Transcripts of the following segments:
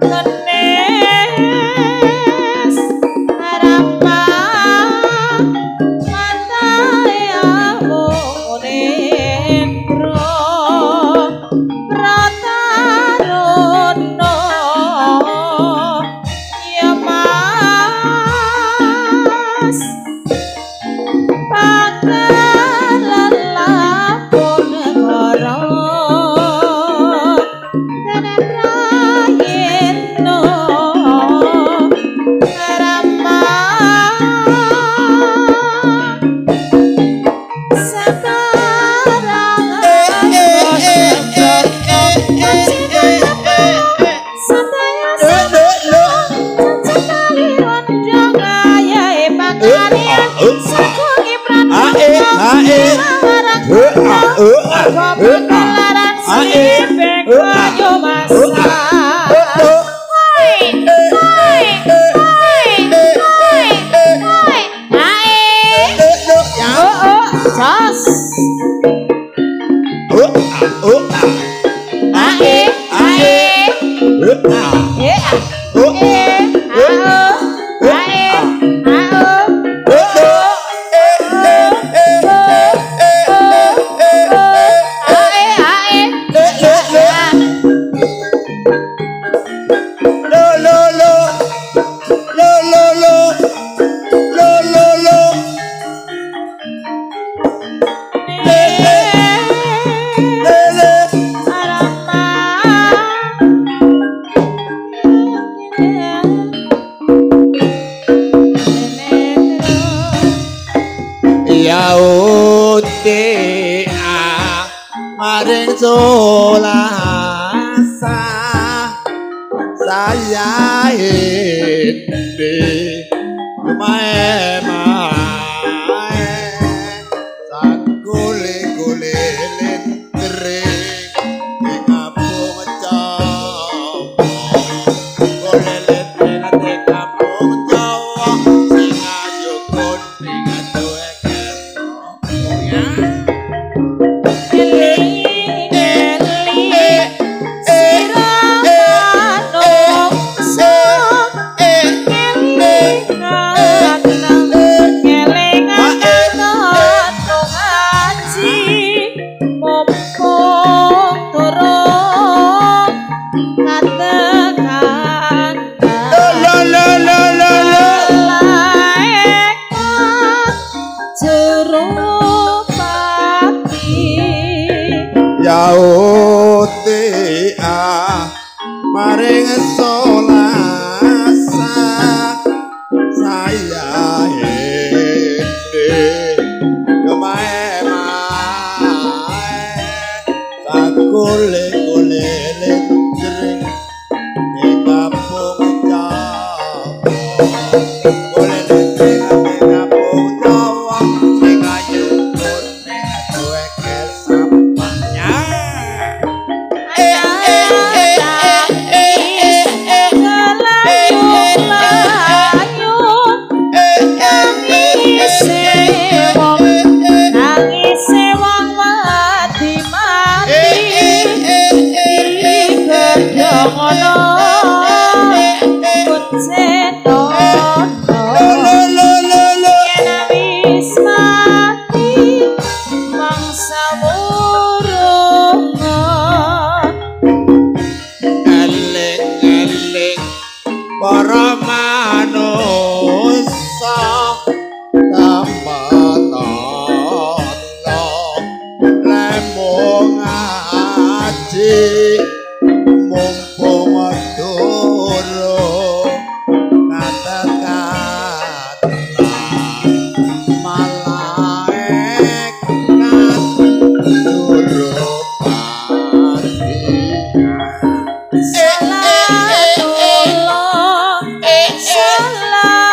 Salatullah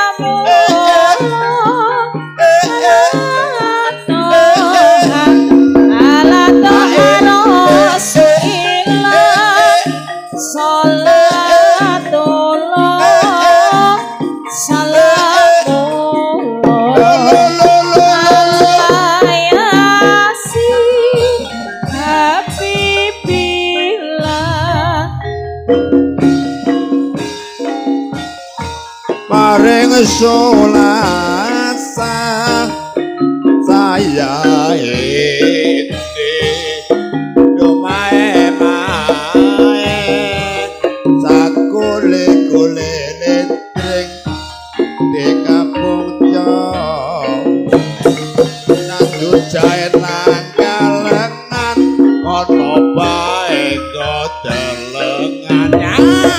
maring sulasa saya ini dumae mae sakule-kule letring di kampung Jawa nandu jahit langgalengan kono bae kodelengannya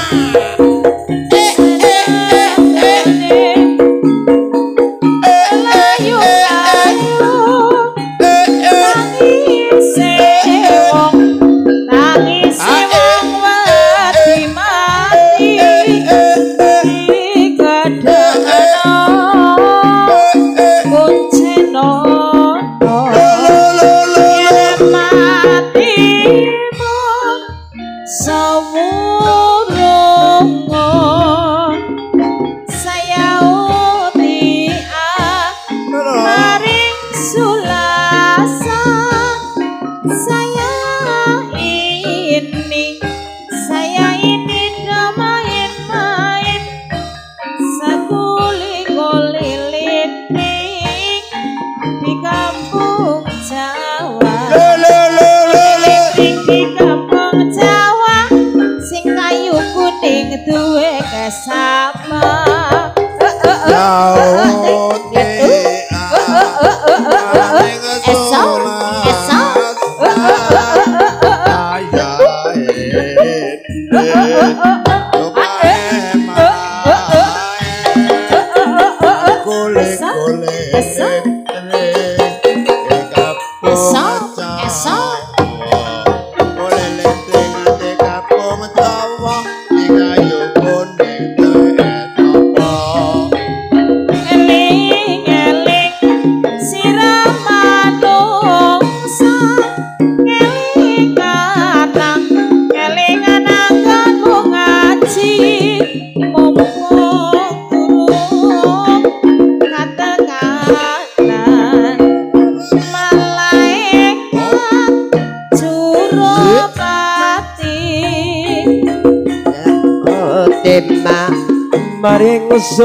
maring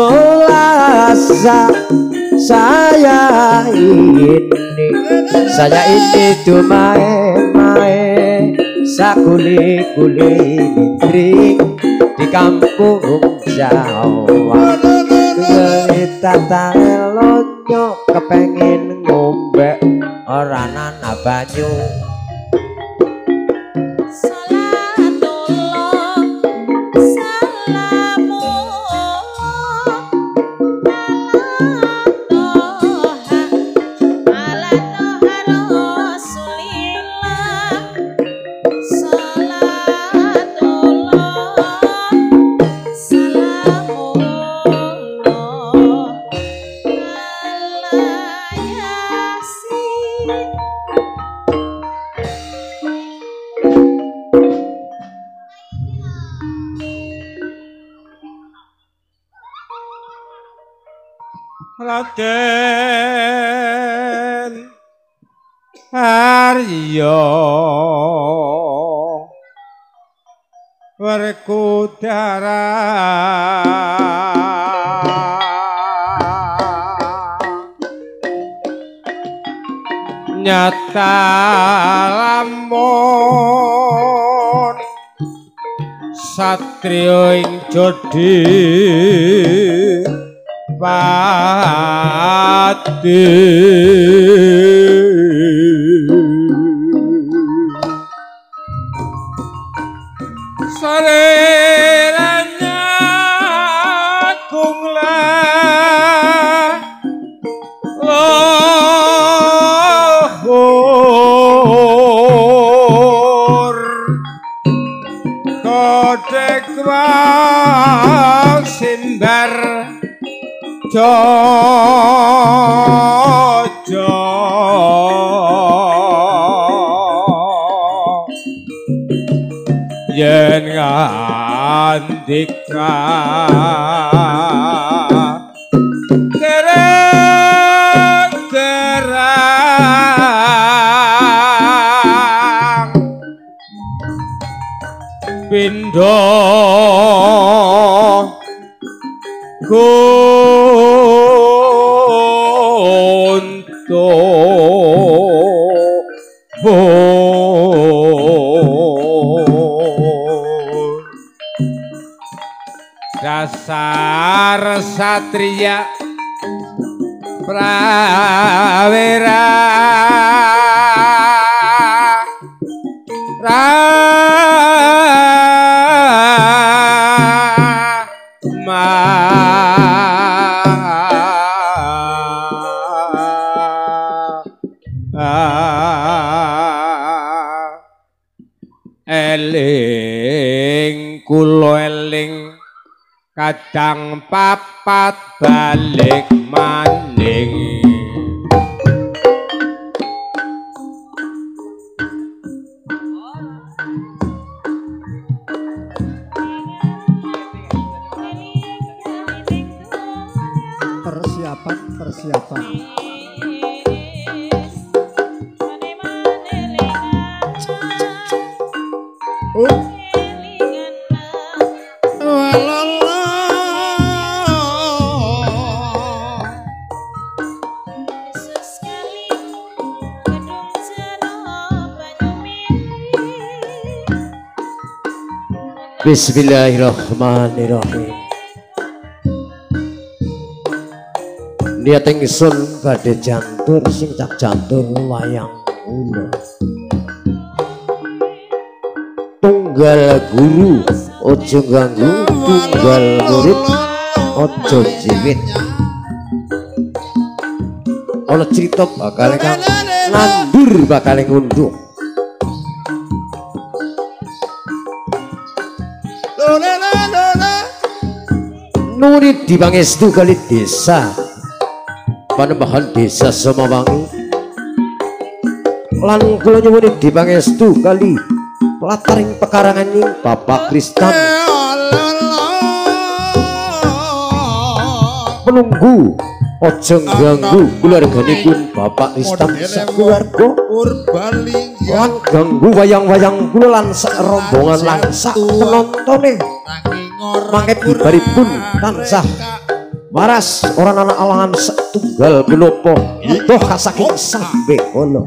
sulasa saya ini dumae sakuli-kuli litring di kampung Jawa tata elonyo kepengin ngombe ora ana banyu Raden Arya Werkudara nyata lamun satriya ing jodhi pati sareranya kungla lohur kodek wang simbar Jojo yen ngandika gerang pindho ku dasar satria prawira eling kula eling kadang papat balik maning persiapan Bismillahirrahmanirrahim. Niat ingsun badhe jantur sing cak jantur wayang kula. Tunggal guru aja ganggu, tunggal murid aja jiwit. Ana crita bakal kang nandur bakal ngunduh. Nuri dipangestu kali desa Panembahan desa Semawangi lan kula nyuwun dipangestu kali lataring pekarangan ing Bapak Kristan penunggu aja ganggu keluarganipun Bapak Kristan sakeluarga lan ganggu wayang-wayang kula lan sak rombongan lan sak penontone mangke bibaripun tansah waras orang anak alangan setunggal benopo doh kasaking sambe kono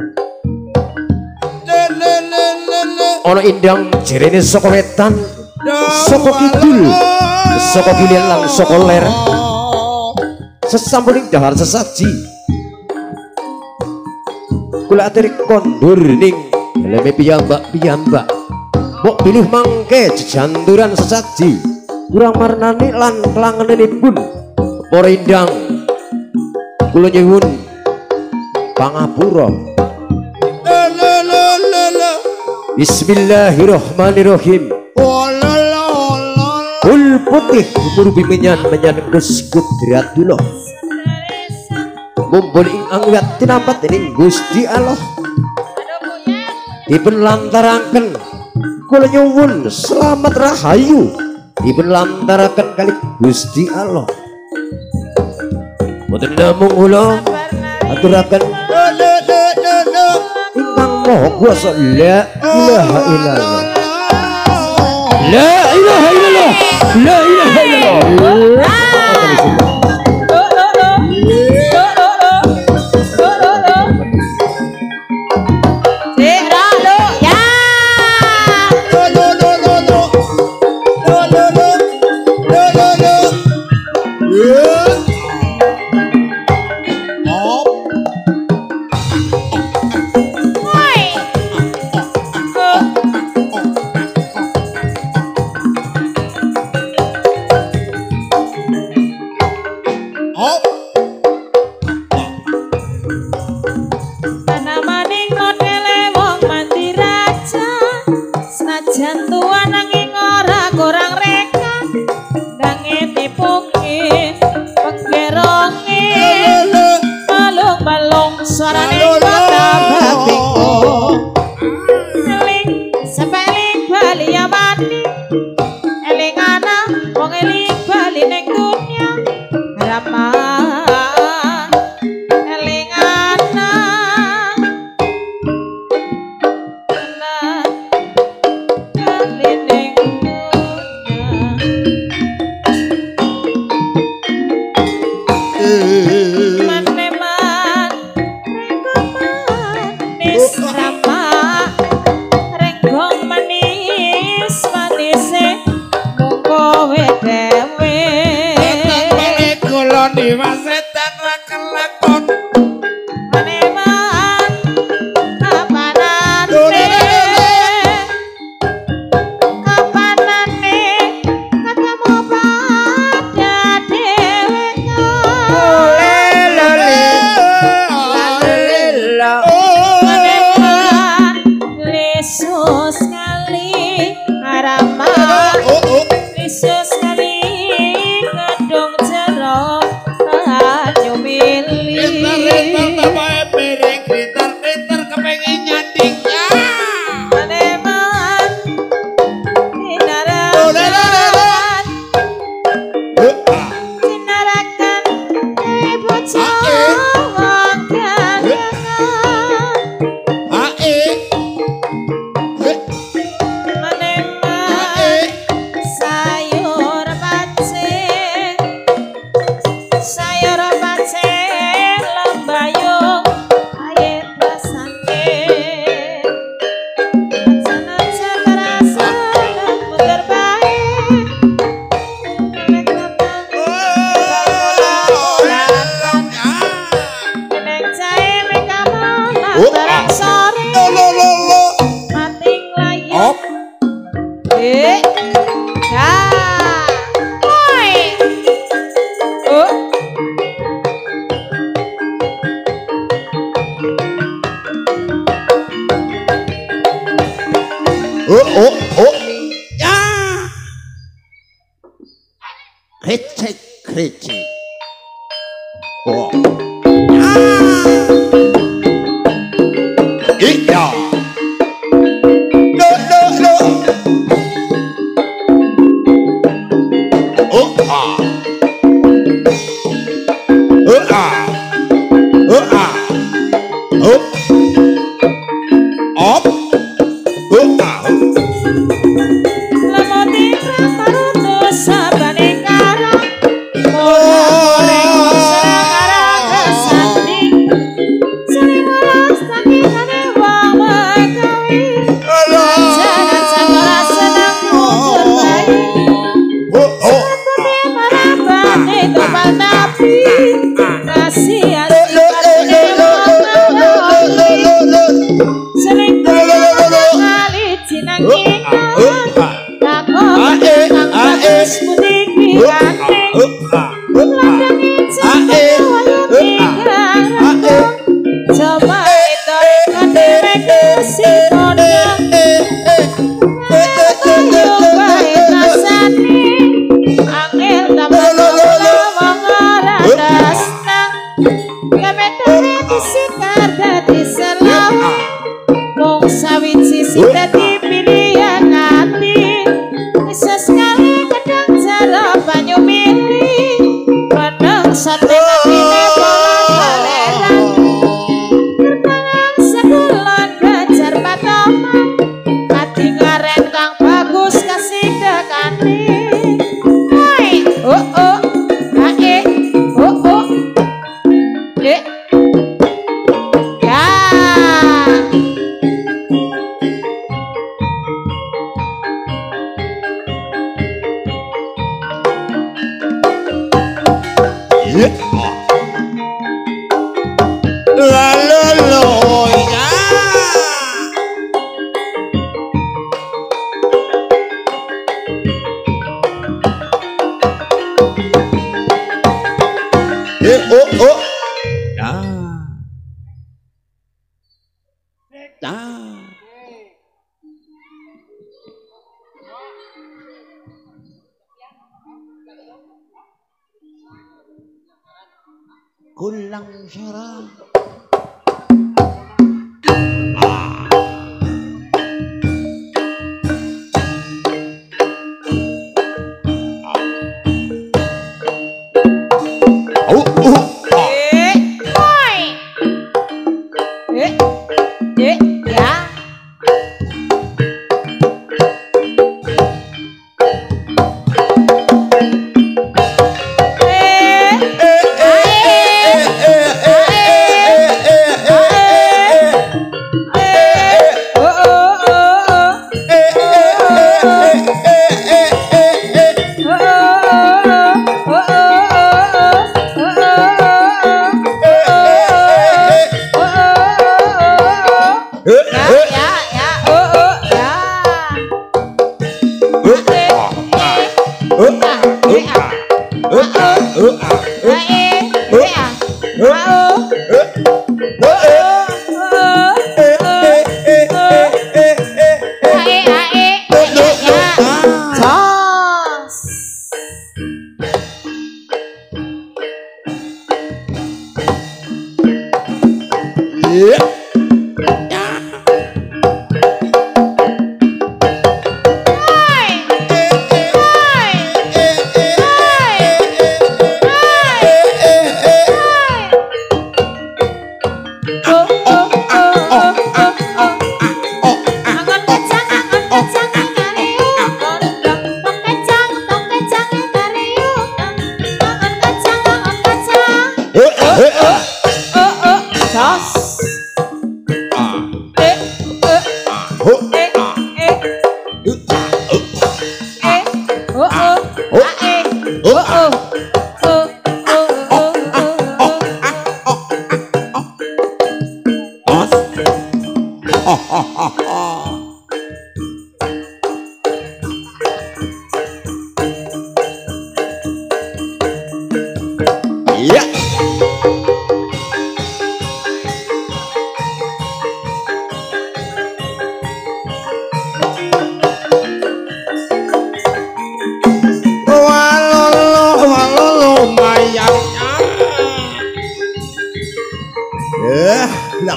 ana indang jerene saka wetan saka kidul saka kilén lan saka ler sesampuning dahar sesaji kula aturi kondur ning leme piyambak mbok pilih mangke jejanturan sesaji kurang marnani lan kelangenipun para indang kula nyuwun pangapura. Bismillahirrahmanirrahim. Kul putih murubi menyan Gus Kudratullah mumpun ing angliat tinampat ing Gusti Allah dipun lantaraken kula nyuwun selamat rahayu dipun lantaraken kali Gusti Allah boten namung kula aturaken ingkang maha kuwasa la ilaha illallah la ilaha illallah la ilaha illallah. Renggong manis manise mung kowe dhewe dewa setan rakan lakon Maneman kapanane ketemu pada dheweke Maneman lesus kali arama lesus kali gedung jero banyu mili Gitar kepengen nyanding ya. Maneman dinarakan dinarakan ibu cowok gandengan Maneman sayur pacing lembayung air rasane sana terasa muter baik neng jae rekaman terang sore mating layar ya woi oh Ya. Krecek. Oh. Ya. Iya. No. Oh. Op. lemoti pramarutu sabane karang goreng serang kesanding sering alas takingane wong mekawi jangan sakala senang mundur bayi seperti marabane topal nabi kasihan sifatine wong sering kali jinangikan takut kang bagus putih ganteng landangi cinta wayu tigang rambut coba itu kadere kursi kodang kayu baik rasane angel tambah lawang rada senang kemedane disikar dadi selawe mung sawiji sing dadi pilihan ati bisa sekali gedang jero banyu mili padang sate atine pola kaleran tertangan sekulon bajar patoman ati ngaren kang bagus kasih dekane woi ae ya Kulang syarah.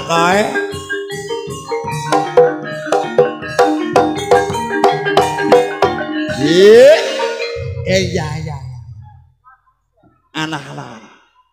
kae. Iya. Anak.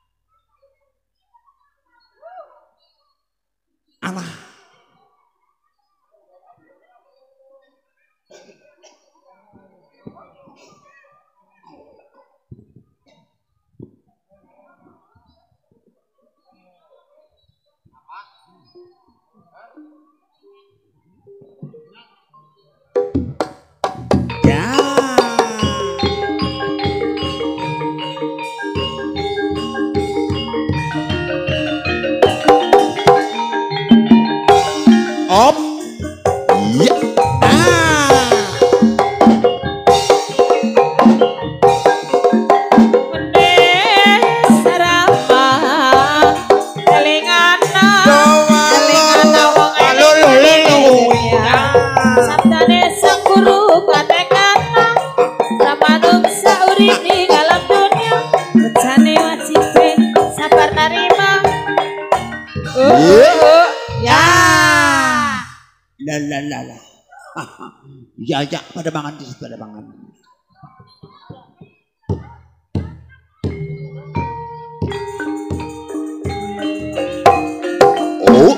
Op. Iya. Lah. Ya, pada mangan di situ ada mangan. Oh.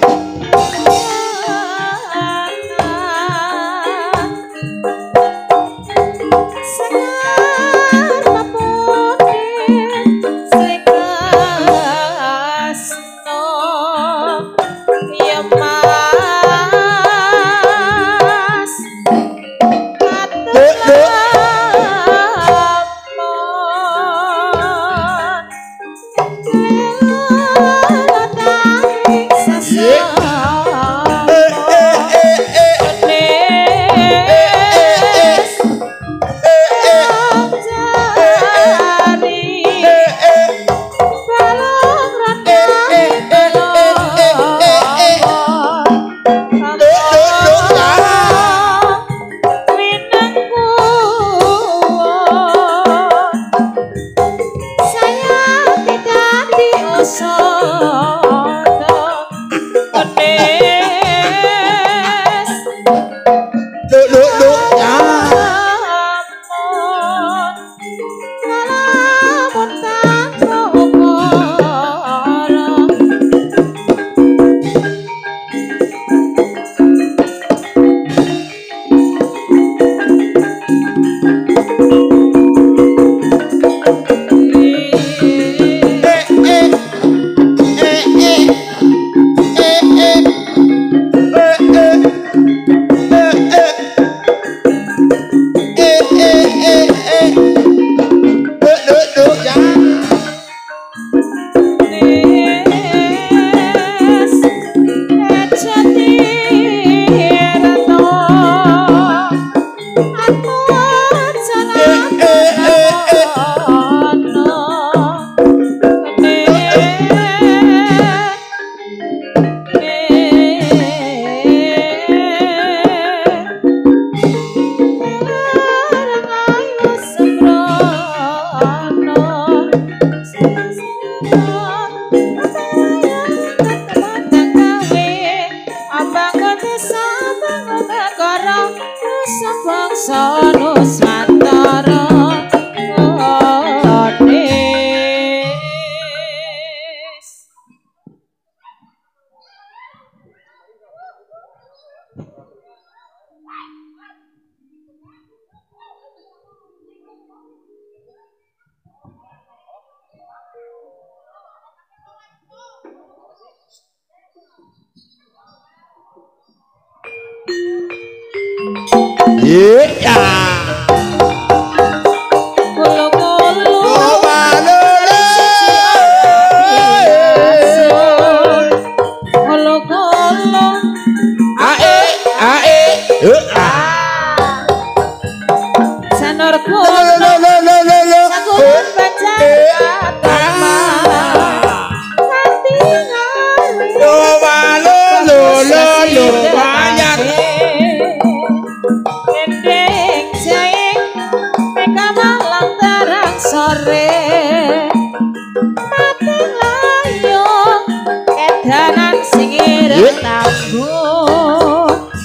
Sore mati layung edanan sing angel tambun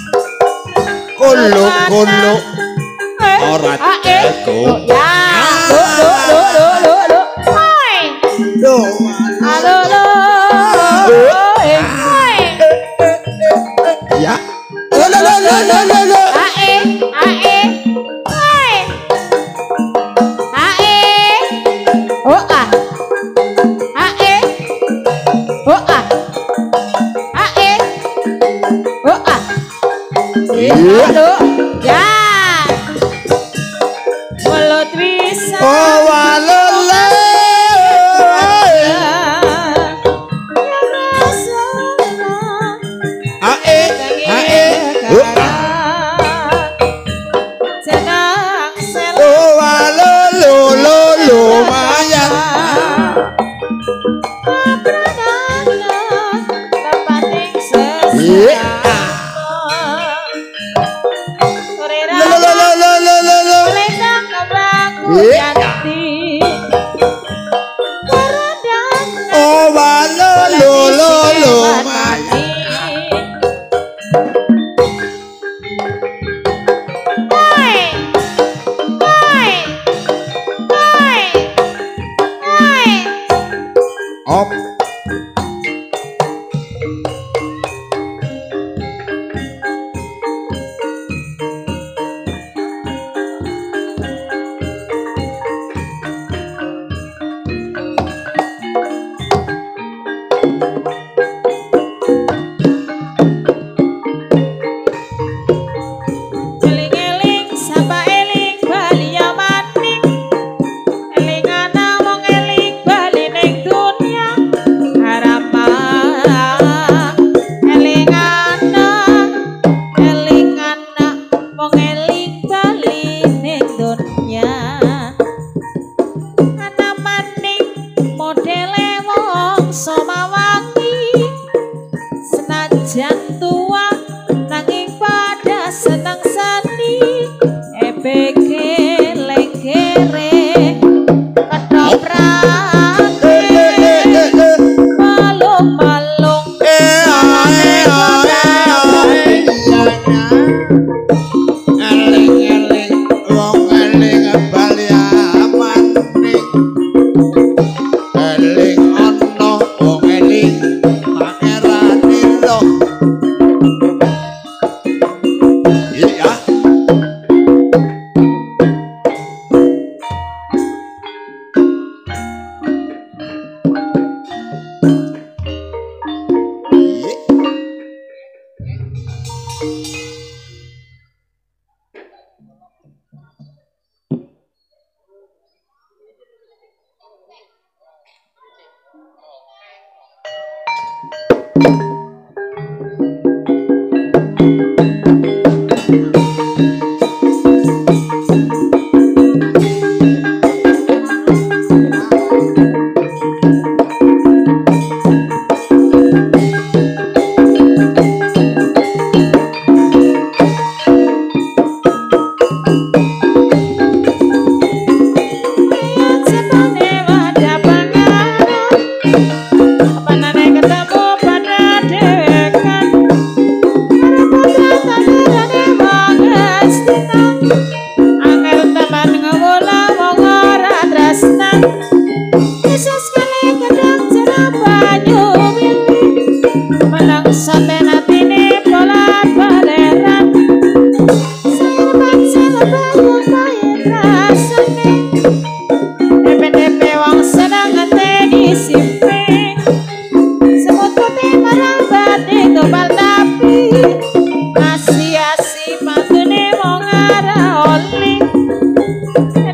Kolo ora jago. Ya, lo. Hai. Lo. Halo lo. Hai. Ya. Lo. Ae. Hai. Ae. Oh ah. Ae. Oh ah. Ae. Oh ah. Halo. Ya. Mulut bisa. Oh walole.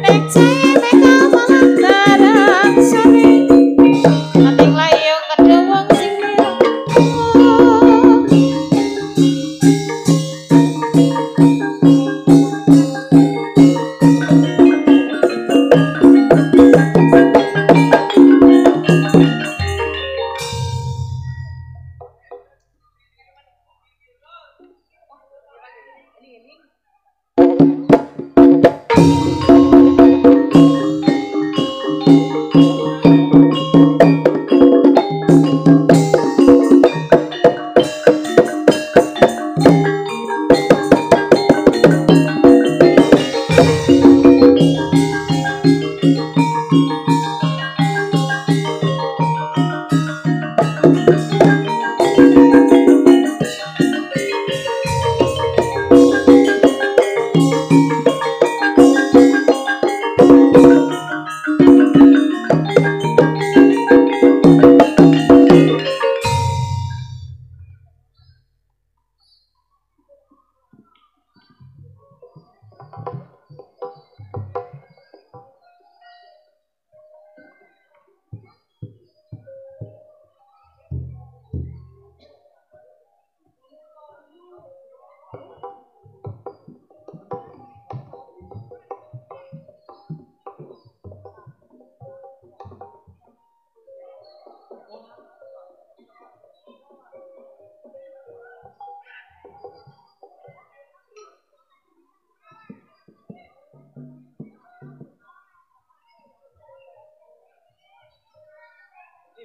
Ating layo kedua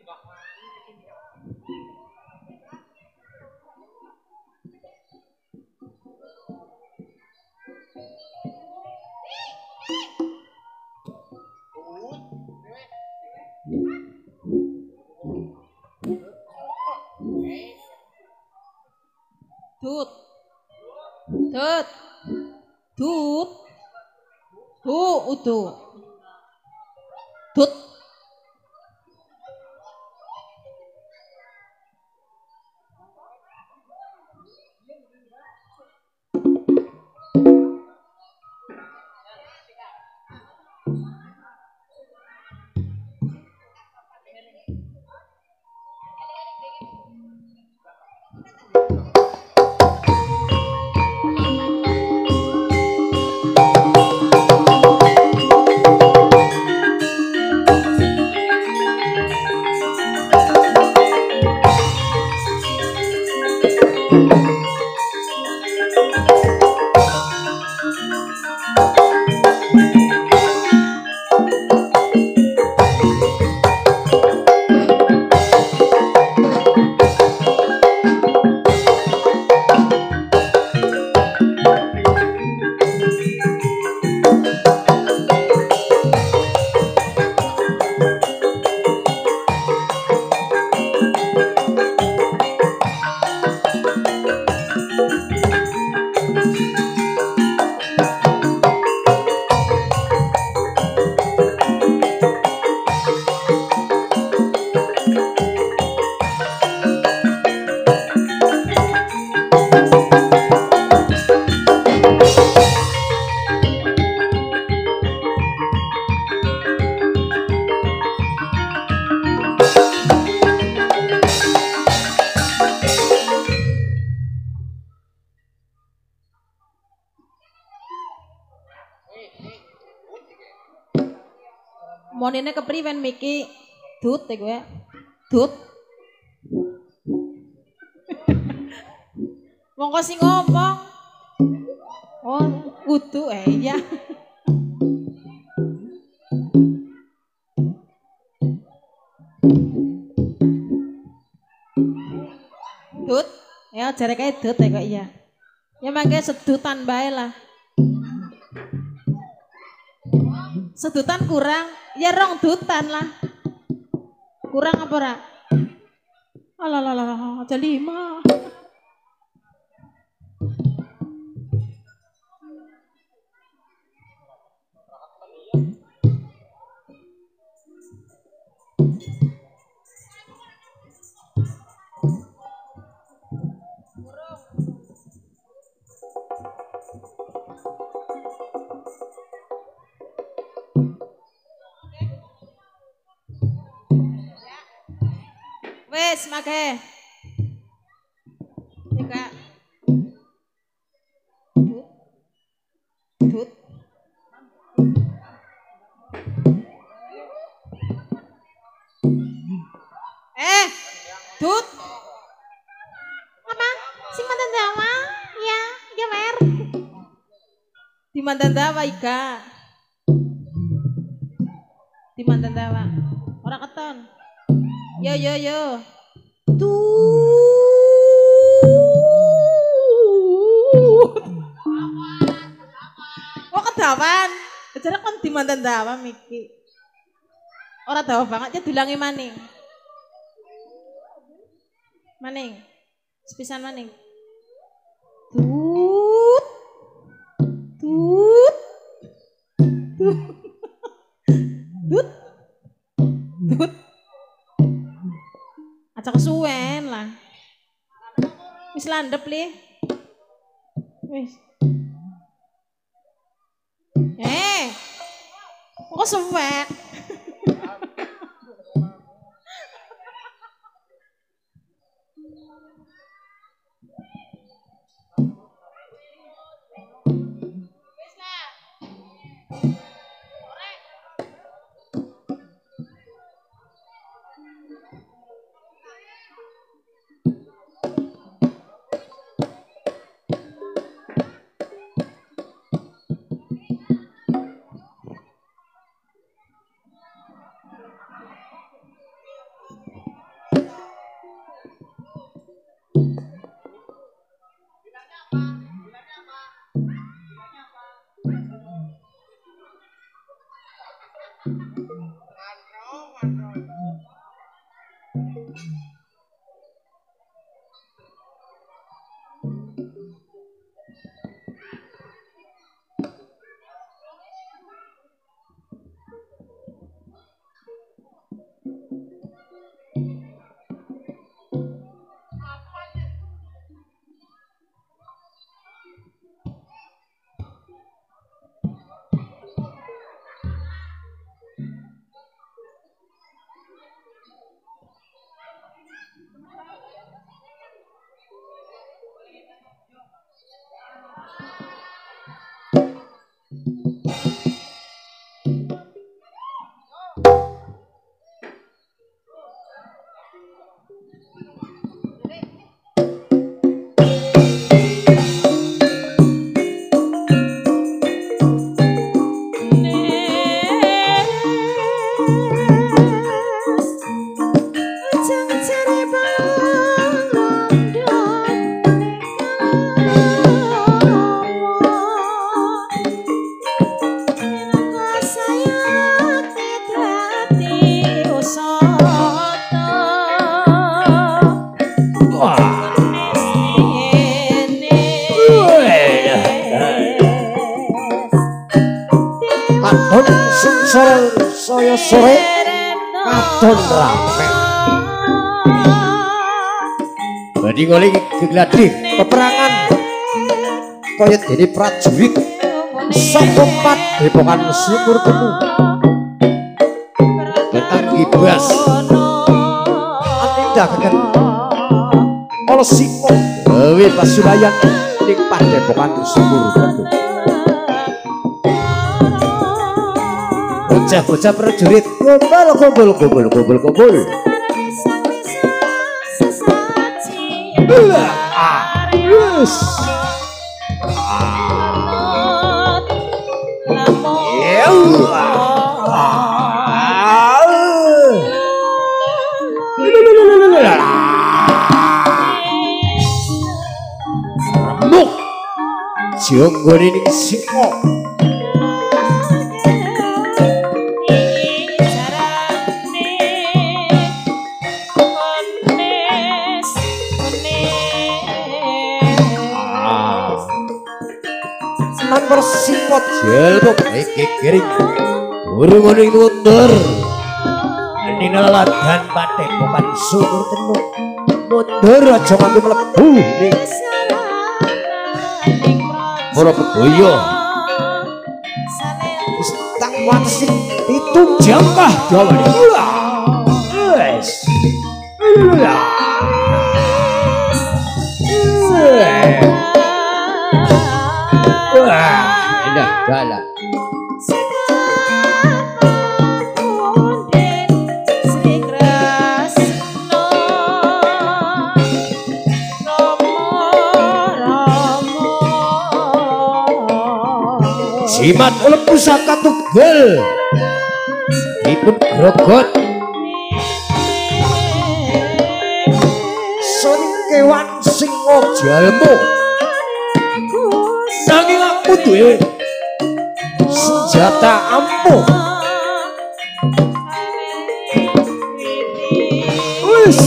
Tut. Tut. Tut. Utu. Tut. Monine kepriwen Miki? Dut ya gue. Dut. Mongko sing ngomong. Oh, kudu ya. Dut. Ya jare kae dut ya kok iya. Ya mangke sedutan bae lah. Sedutan kurang, ya rong dutan lah. Kurang apa ora? Alah, aja 5. Wes, make. Tiga. Dut. Dut. Apa? Sing mantan dawa? Ya, gemer. Di mantan dawa Ika. Di mantan dawa. Orang keton. Yo. Oh kedawan. Kejarak kan di mantan dawa Miki. Orang dawa banget ya diulangi maning. Maning. Sepisan maning. Tut. Aja kesuwen lah. Wis landep li. Wis. Kok suwek? sore katon rame. Badi ngoli gegladi peperangan kaya dene prajurit saka padepokan Sumur Temu. Tentang ibas atindakan ala siko gawe pasurayan ning padepokan Sumur Temu. Bocah-bocah prajurit kumpul. Yes. Remuk jonggone ning siko. Senang bersingkot jelbuk kering burung ngoning mundur ini neladan padepokan Sumur Temu mundur aja nganti mlebu ning ora begoyo wis tak watesi 7 jam kah dawane wes indah galak jimat oleh pusaka tunggal dipun grogot soning kewan singo jalmo nanging aku duwe senjata ampuh wis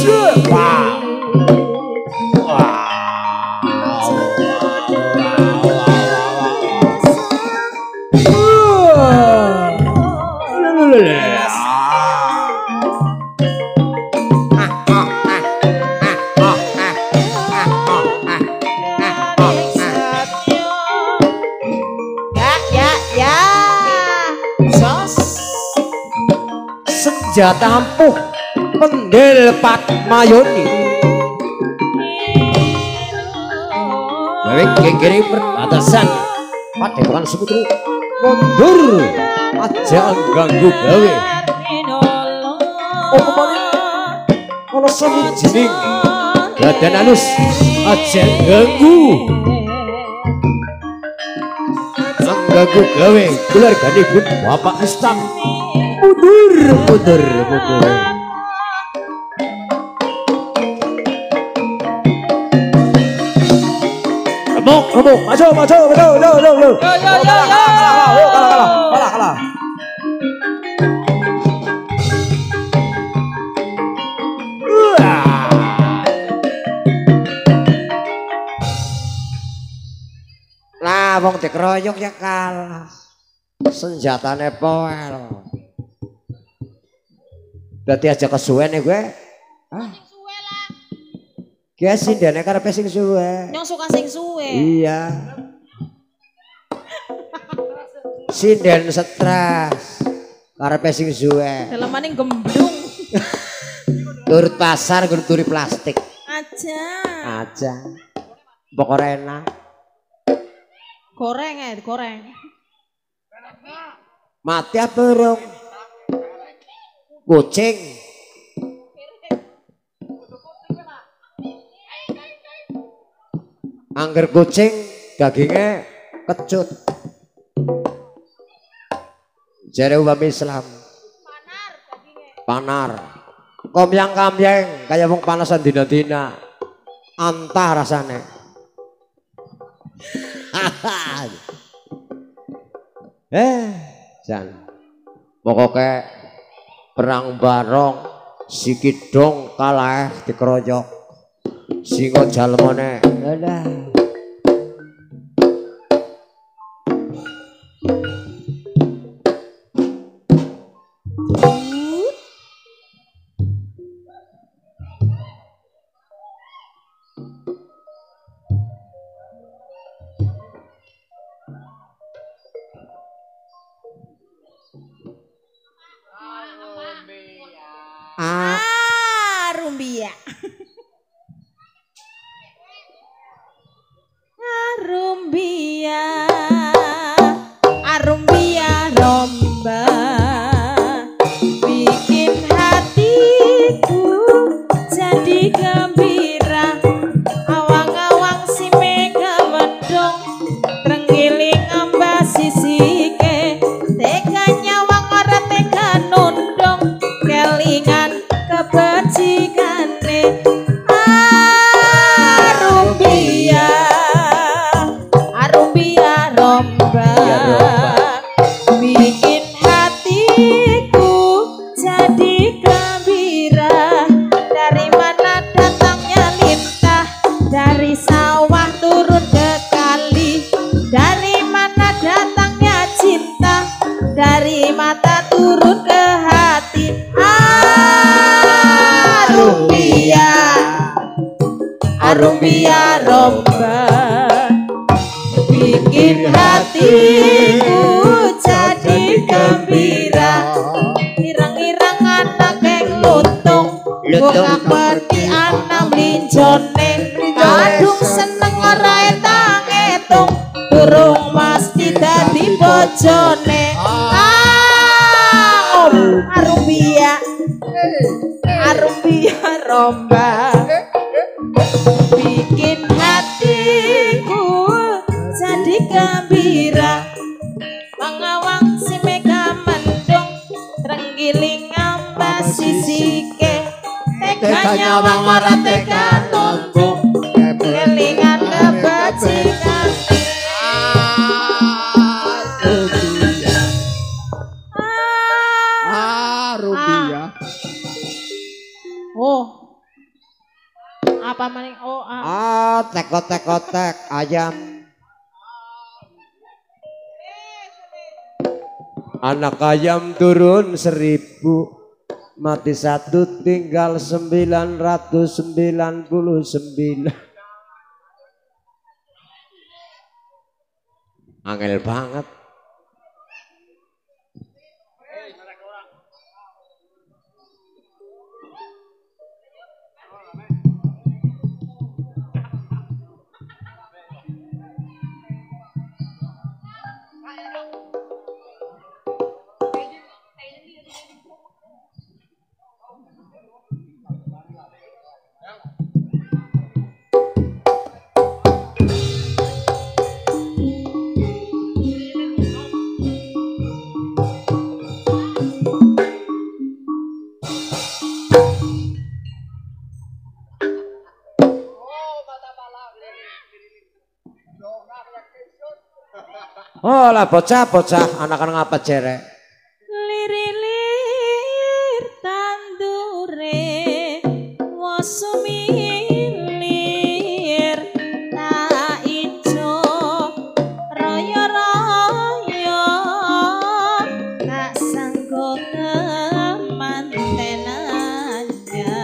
senjata ampuh pendel Patmayoni gawe gegere perbatasan padepokan Sumur Temu mundur aja ganggu gawe apa maneh ana sawijining badan alus aja ganggu gawe keluargane pun Bapak Istam mundur remuk maju kalah lah wong dikeroyok ya kalah senjatane poel berarti aja kesuwen ya gue Ki sindene karepe sing suwe. Nyong suka sing suwe. Iya. Sinden stres. Karepe sing suwe. Dalamane gemblung. Turut pasar kudu turi plastik. Aja. Pokoknya enak. Goreng. Mati apa burung? Kucing. Angger kucing dagingnya kecut. Jare umpama Islam. Panar. Komyang-kamyang kayak wong panasan dina-dina. Antah rasane. Jan. Pokoknya perang barong sikidong kalah dikeroyok. Singo jalmone. Dadah. Rumbia. Rumbia. Rumbia romba. Bikin hatiku jadi gembira. Awang-awang si mega mendung. Trenggiling amba sisike. Teganya wang ora tega nundung. Kelingan kebajikane. Rumbia romba. Bikin hatiku jadi gembira. Dari mana datangnya lintah, dari sawah turun ke kali. Dari mana datangnya cinta, dari mata turun ke hati. Rumbia romba. Bikin hatiku jadi gembira. Irang-irang anak yang lutung. Buka peti anam lincone. Kadung seneng ora etang-etung. Durung mesti dadi bojone. Rumbia romba. Bikin hatiku jadi gembira. Wang-wang si mega mendung. Trenggiling amba sisike. Teganya wang ora tega nundung. Kelingan kebajikan. Rumbia. Oh. Apa maning? Oh, Tek ayam. Anak ayam turun 1000, mati 1 tinggal 999. Angel banget. Oh lah bocah-bocah anak-anak ngapa cerek. Lirir tandure wasumilir tak ijo raya-raya tak sanggo kemantenannya.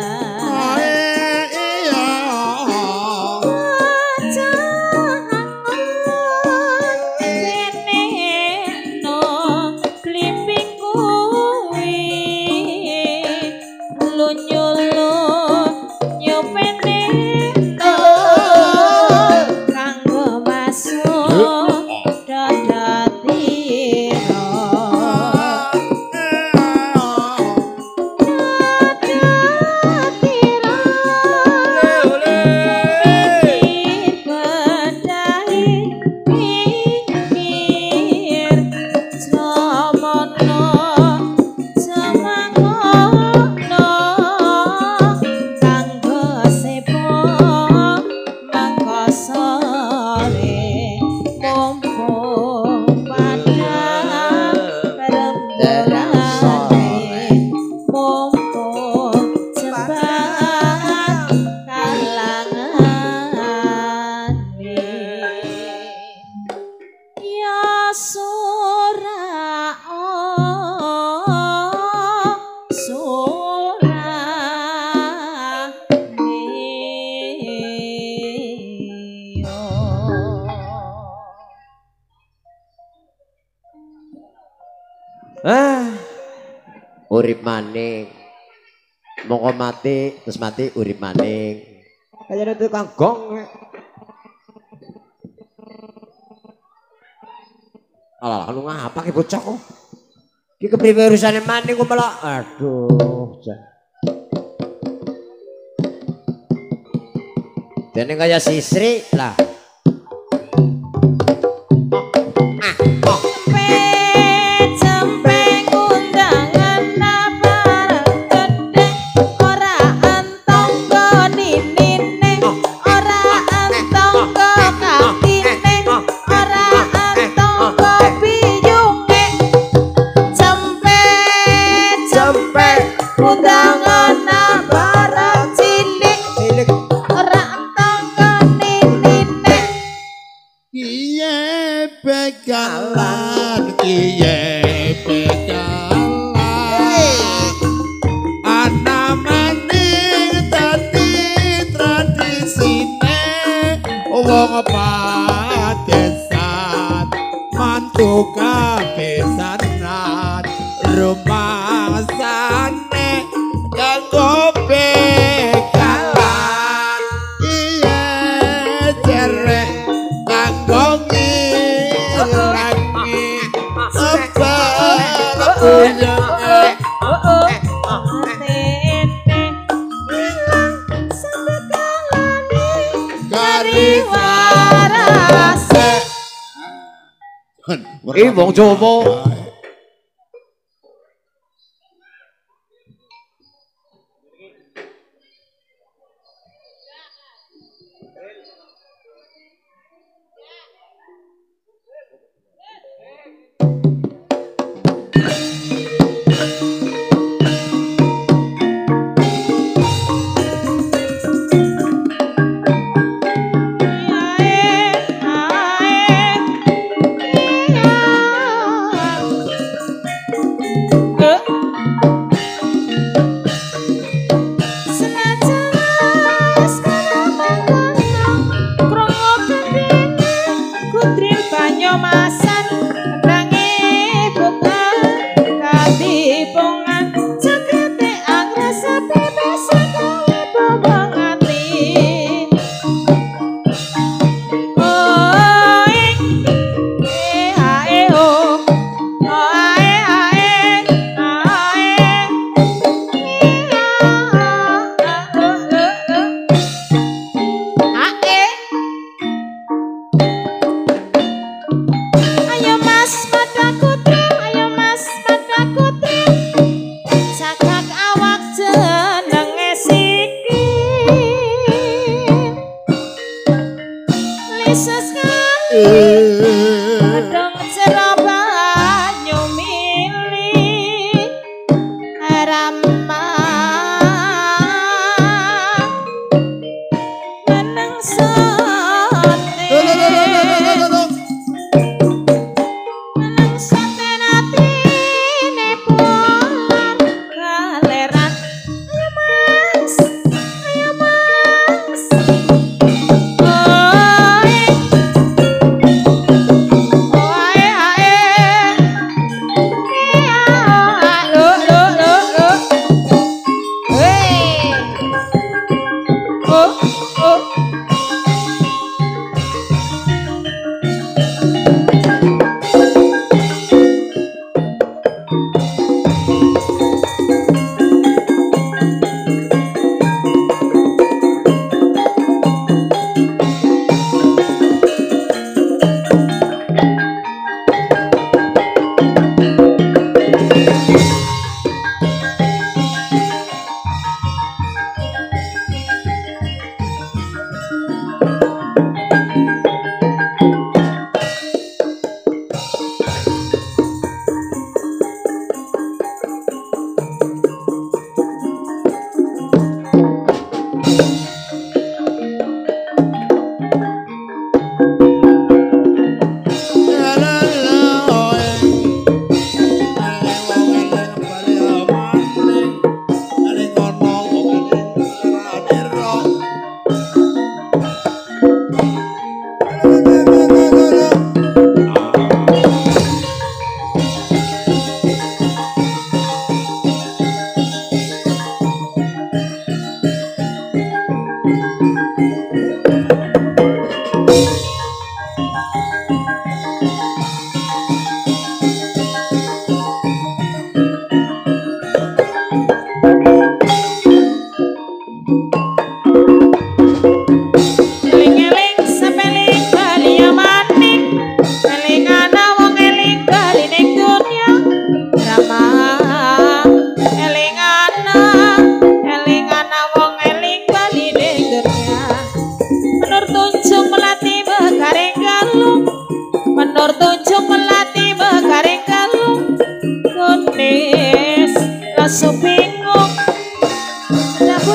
Urip maning Mongko mati terus mati urip maning. Kayane tukang gong. Alah, lu ngapa ki bocah kok? Ki kepriwe urusane maning kok malah aduh. Dene kaya sisri lah. Wong Jawa.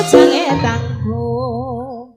jange tanggung.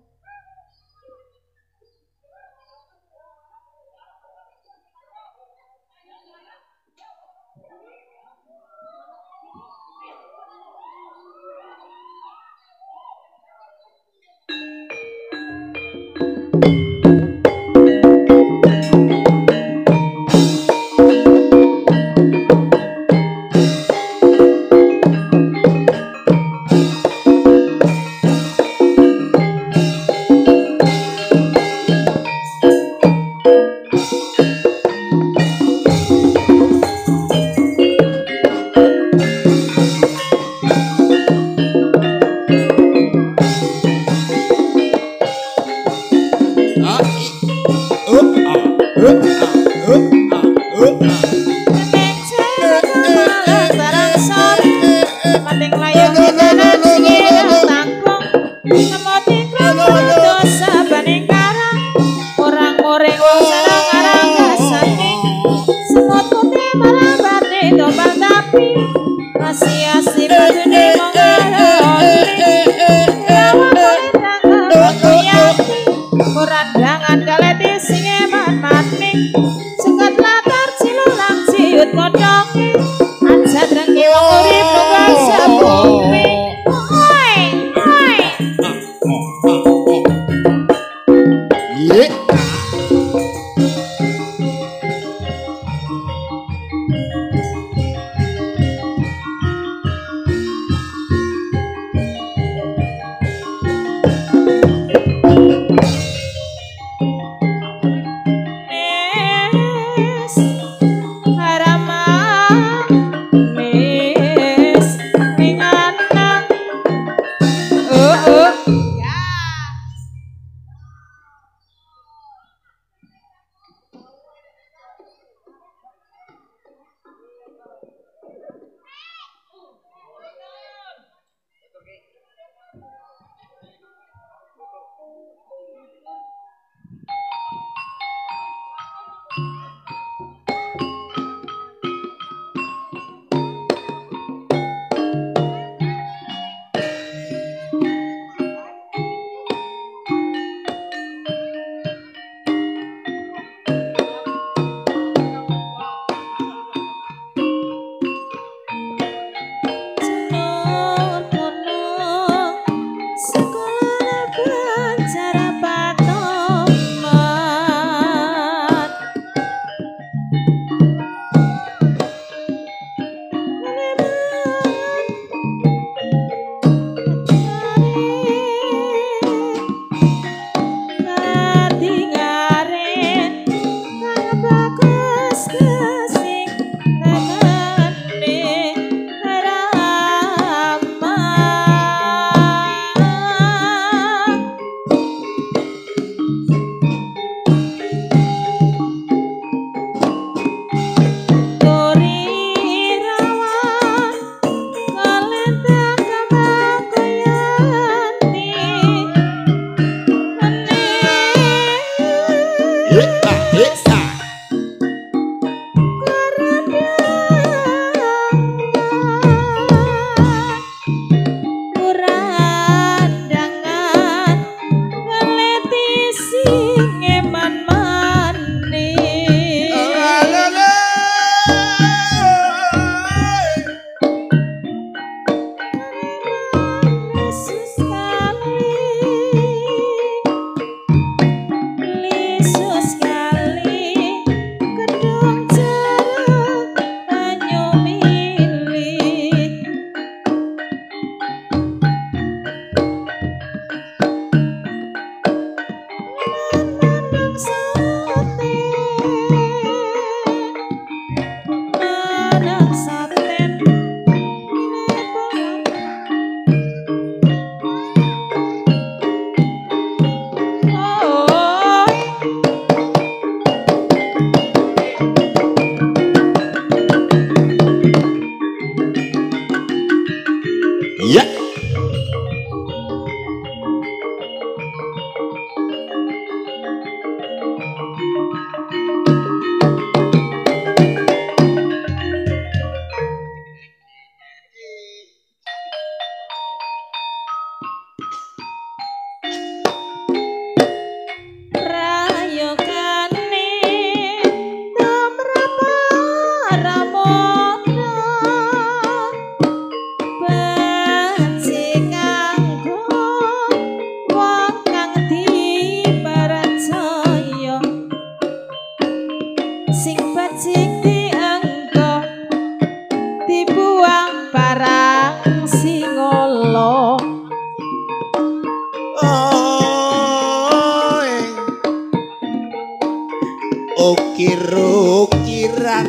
ukir-ukiran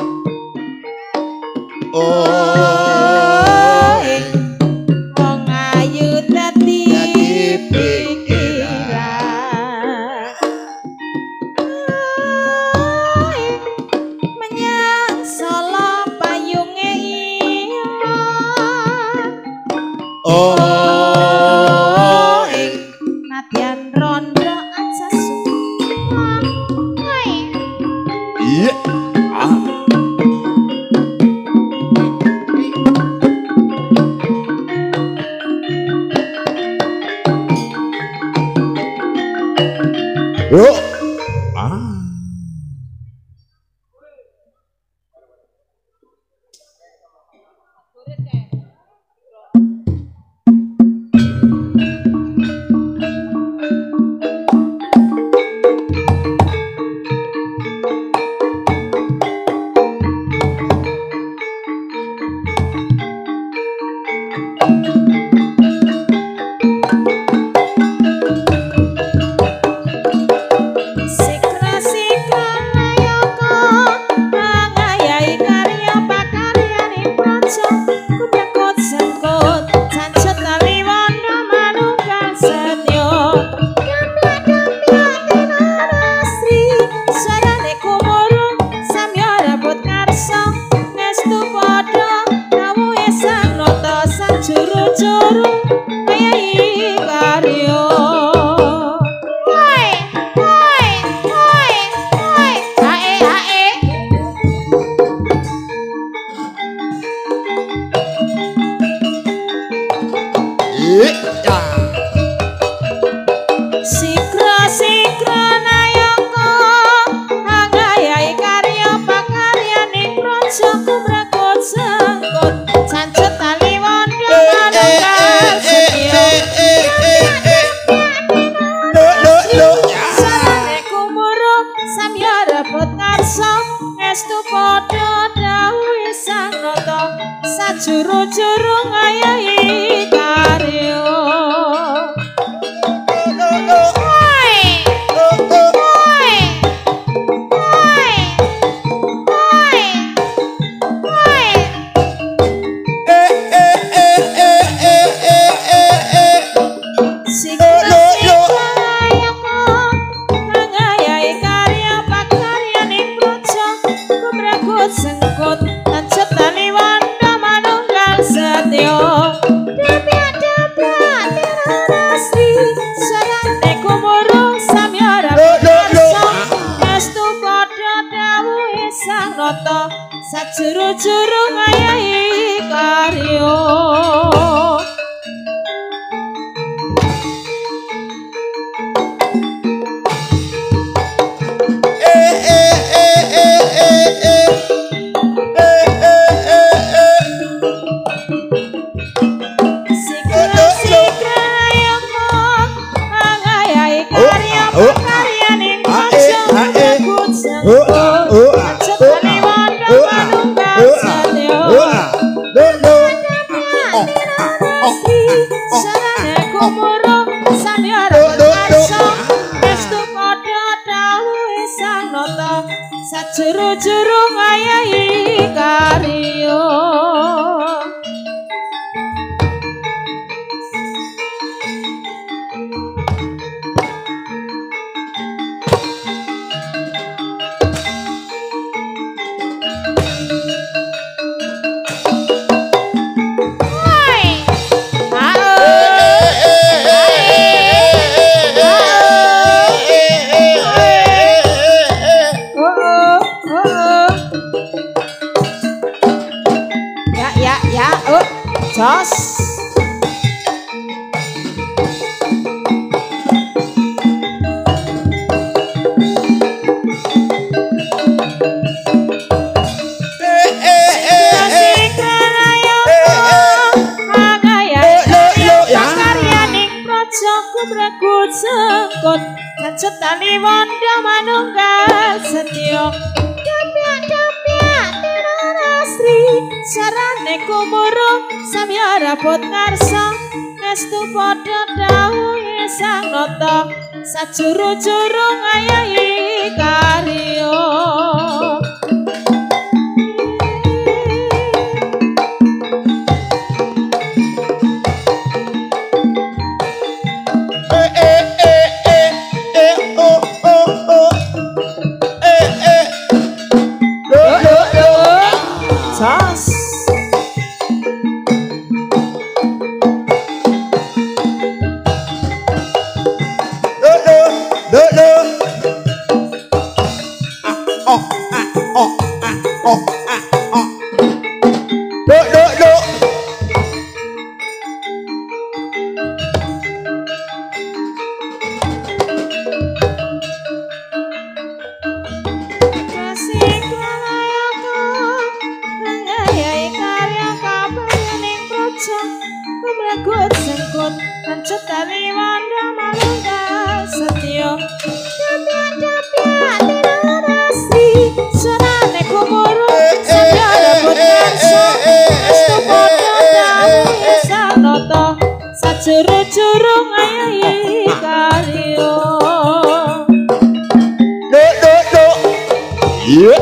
wong ayu dadi pikiran menyang Solo payunge nadyan rondo aja iya Yuk. Juru-juru ngayahi karya juru-juru ngayahi karya juru-juru ngayahi karya Jos sekut kancut tali wanda manunggal setya dapiak-dapiak tirarasri sarane kumurung samya rabut ngarsa estu padha dawuhe sang nata sajuru-juru ngayahi karya Sas. sajuru-juru ngayahi karya Iya.